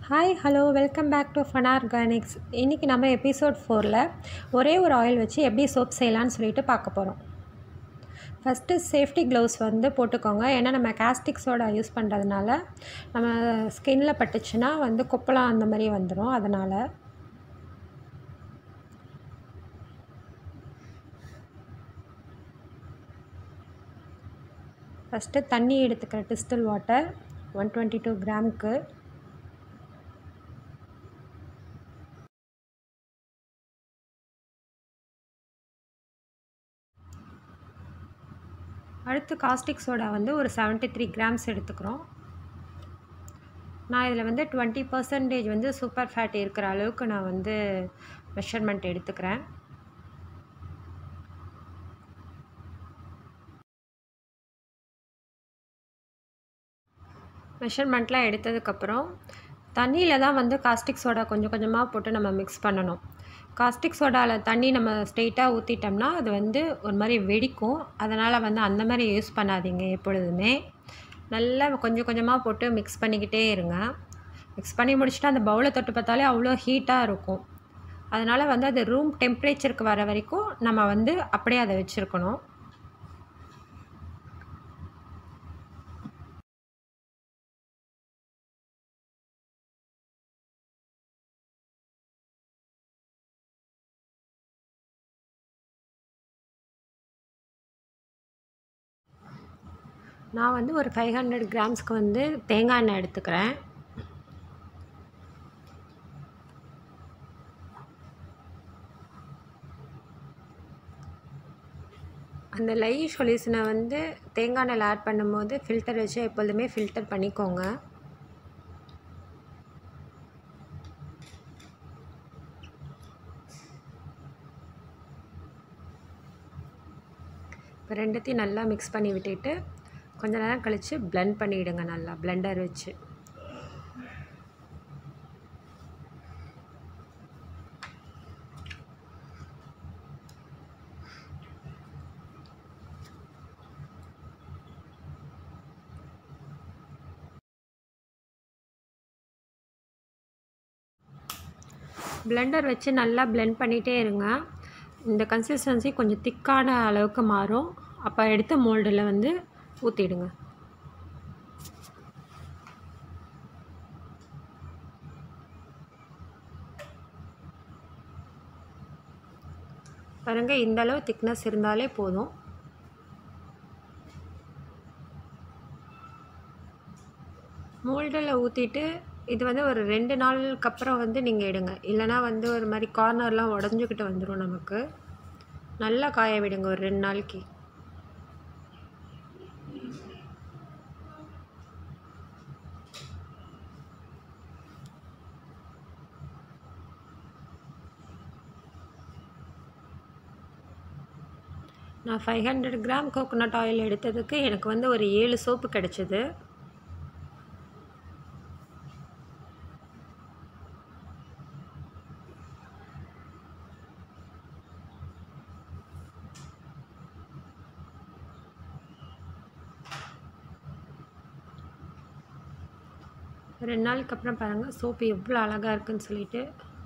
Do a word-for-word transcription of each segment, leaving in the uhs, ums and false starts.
Hi hello welcome back to fun organics. இன்றைக்கி நம்ம episode ஃபோரில் ஒரே ஒரு ஆயில் வச்சு எப்படி சோப் செய்யலான்னு சொல்லிட்டு பார்க்க போகிறோம். ஃபஸ்ட்டு சேஃப்டி க்ளவுஸ் வந்து போட்டுக்கோங்க. ஏன்னா நம்ம காஸ்டிக் சோடா யூஸ் பண்ணுறதுனால நம்ம ஸ்கின்னில் பட்டுச்சுன்னா வந்து கொப்பளம் அந்த மாதிரி வந்துடும். அதனால் ஃபஸ்ட்டு தண்ணி எடுத்துக்கிற distil water one twenty two கிராமுக்கு. அடுத்து காஸ்டிக் சோடா வந்து ஒரு செவன்ட்டி த்ரீ கிராம்ஸ் எடுத்துக்கிறோம். நான் இதில் வந்து டுவெண்ட்டி பர்சன்டேஜ் வந்து சூப்பர் ஃபேட் இருக்கிற அளவுக்கு நான் வந்து மெஷர்மெண்ட் எடுத்துக்கிறேன். மெஷர்மெண்ட்லாம் எடுத்ததுக்கப்புறம் தண்ணியில் தான் வந்து காஸ்டிக் சோடா கொஞ்சம் கொஞ்சமாக போட்டு நம்ம மிக்ஸ் பண்ணணும். காஸ்டிக் சோடாவில் தண்ணி நம்ம ஸ்ட்ரெயிட்டாக ஊற்றிட்டோம்னா அது வந்து ஒரு மாதிரி வெடிக்கும். அதனால் வந்து அந்த மாதிரி யூஸ் பண்ணாதீங்க. எப்பொழுதுமே நல்லா கொஞ்சம் கொஞ்சமாக போட்டு மிக்ஸ் பண்ணிக்கிட்டே இருங்க. மிக்ஸ் பண்ணி முடிச்சுட்டு அந்த பவுலை தொட்டு பார்த்தாலே அவ்வளோ ஹீட்டாக இருக்கும். அதனால் வந்து அது ரூம் டெம்பரேச்சருக்கு வர வரைக்கும் நம்ம வந்து அப்படியே அதை வச்சுருக்கணும். நான் வந்து ஒரு ஃபைவ் ஹண்ட்ரட் கிராம்ஸ்க்கு வந்து தேங்காய் எண்ணெய் எடுத்துக்கிறேன். அந்த லை சொல்யூஷனை வந்து தேங்காய் எண்ணெயில் ஆட் பண்ணும்போது ஃபில்டர் வச்சு எப்பொழுதுமே ஃபில்டர் பண்ணிக்கோங்க. இப்போ ரெண்டுத்தையும் நல்லா மிக்ஸ் பண்ணி விட்டுட்டு கொஞ்ச நேரம் கழித்து பிளெண்ட் பண்ணிவிடுங்க. நல்லா பிளெண்டர் வச்சு பிளெண்டர் வச்சு நல்லா பிளெண்ட் பண்ணிகிட்டே இருங்க. இந்த கன்சிஸ்டன்சி கொஞ்சம் திக்கான அளவுக்கு மாறும். அப்போ எடுத்து மோல்டில் வந்து ஊற்றிடுங்க. பாருங்கள், இந்த அளவு திக்னஸ் இருந்தாலே போதும். மோல்டில் ஊற்றிட்டு இது வந்து ஒரு ரெண்டு நாளுக்கு அப்புறம் வந்து நீங்கள் எடுங்க. இல்லைனா வந்து ஒரு மாதிரி கார்னர்லாம் உடஞ்சிக்கிட்டு வந்துடும். நமக்கு நல்லா காய விடுங்க ஒரு ரெண்டு நாளைக்கு. நான் five hundred gram coconut oil எடுத்ததுக்கு எனக்கு வந்து ஒரு ஏழு சோப்பு கிடச்சிது. ரெண்டு நாளுக்கு அப்புறம் பாருங்கள் சோப்பு எவ்வளோ அழகாக இருக்குதுன்னு சொல்லிட்டு.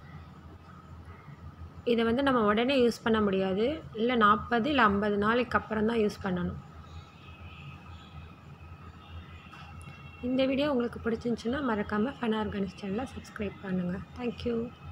இதை வந்து நம்ம உடனே யூஸ் பண்ண முடியாது. இல்லை நாற்பது இல்லை ஐம்பது நாளைக்கு அப்புறம் தான் யூஸ் பண்ணணும். இந்த வீடியோ உங்களுக்கு பிடிச்சிருந்துச்சுன்னா மறக்காமல் ஃபன் ஆர்கானிக்ஸ் சேனலை சப்ஸ்கிரைப் பண்ணுங்கள். தேங்க்யூ.